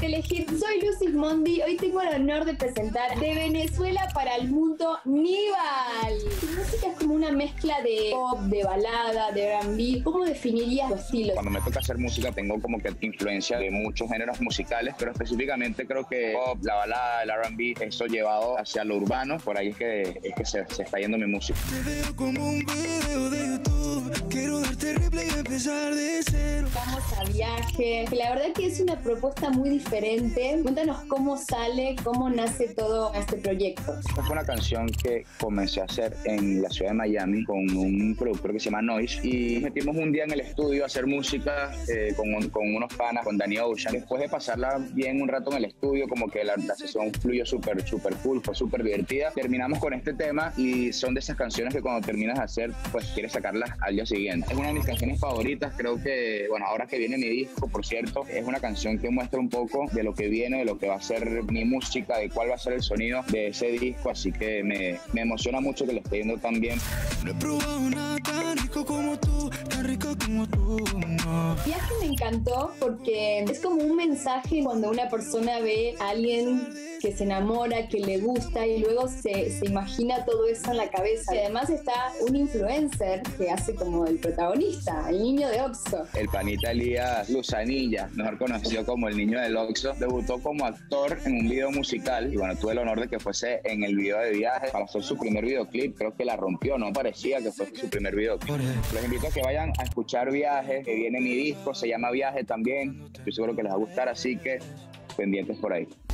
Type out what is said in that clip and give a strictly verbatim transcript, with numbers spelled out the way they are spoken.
Telehit, soy Lucy Mondi. Hoy tengo el honor de presentar De Venezuela para el Mundo, Nival. Su música es como una mezcla de pop, de balada, de R and B. ¿Cómo definirías tu estilo? Cuando me toca hacer música tengo como que influencia de muchos géneros musicales, pero específicamente creo que pop, la balada, el R and B, eso llevado hacia lo urbano, por ahí es que, es que se, se está yendo mi música. Te veo como un video de YouTube, quiero darte replay y empezar de cero. Vamos a viaje, que la verdad que es una propuesta muy diferente. Cuéntanos cómo sale, cómo nace todo este proyecto. Esta fue una canción que comencé a hacer en la ciudad de Miami con un productor que se llama Noise y nos metimos un día en el estudio a hacer música eh, con, un, con unos panas, con Danny Ocean. Después de pasarla bien un rato en el estudio, como que la, la sesión fluyó súper, súper cool, fue súper divertida. Terminamos con este tema y son de esas canciones que cuando terminas de hacer, pues quieres sacarlas al día siguiente. Es una de mis canciones favoritas, creo que, bueno, ahora que viene mi disco, por cierto, es una canción que muestra un poco de lo que viene, de lo que va a ser mi música, de cuál va a ser el sonido de ese disco, así que me, me emociona mucho que lo esté yendo tan bien. No he probado nada tan rico como tú, tan rico como tú, no. Viaje me encantó porque es como un mensaje cuando una persona ve a alguien que se enamora, que le gusta y luego se, se imagina todo eso en la cabeza. Y además está un influencer que hace como el protagonista, el niño de Oxxo. El panita Elías Luzanilla, mejor conocido como el niño del Oxxo, debutó como actor en un video musical y bueno, tuve el honor de que fuese en el video de Viaje para hacer su primer videoclip. Creo que la rompió, no parecía que fuese su primer videoclip. Los invito a que vayan a escuchar Viaje, que viene mi disco, se llama Viaje también. Estoy seguro que les va a gustar, así que pendientes por ahí.